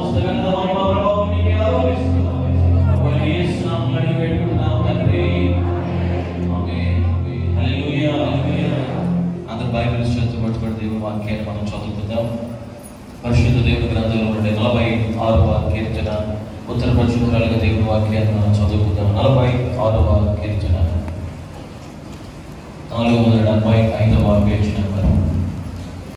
సమస్త ఘనత మహిమ ప్రభావం నీకే ఆరోపిస్తున్నాం. ప్రభువైన యేసు నామములో అడిగి వేడుకుంటున్నాం తండ్రి. ఆమేన్. హల్లెలూయా. అందరూ బైబిల్ చేతుపట్టుకొని దేవుని వాక్యాన్ని మనం చదువుకుందాం. పరిశుద్ధ దేవుని గ్రంథంలో ఉండే 46వ కీర్తన, ఉత్తర పరిశుద్ధురాలుగా దేవుని వాక్యాన్ని మనం చదువుకుందాం. 46వ కీర్తన 475వ పేజీ నెంబర్.